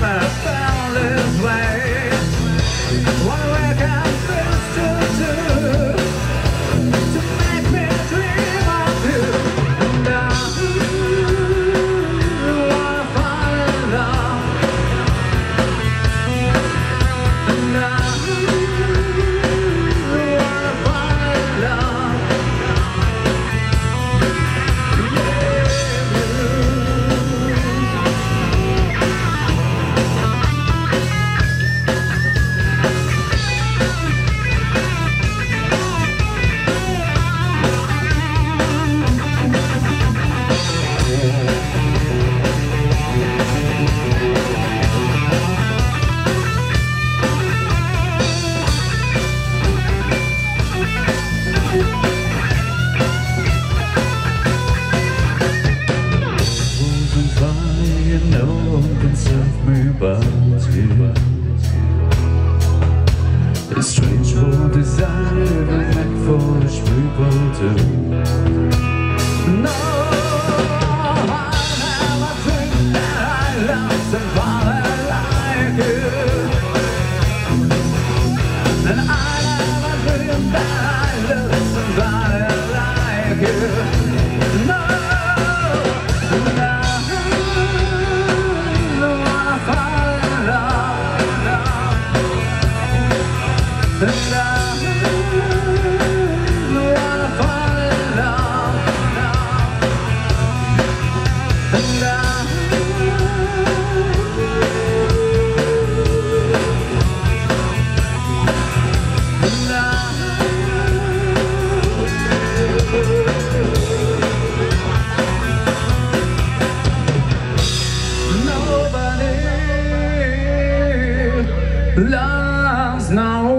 I felt this way. What we can do to make me dream of you. And I wanna fall in love. And I wanna fall in love. No one can save me but you. It's strange for desire like foolish people do. No, I never think that I love somebody like you. And I never think that I love somebody like you. No. And I wanna fall in love. And nobody loves no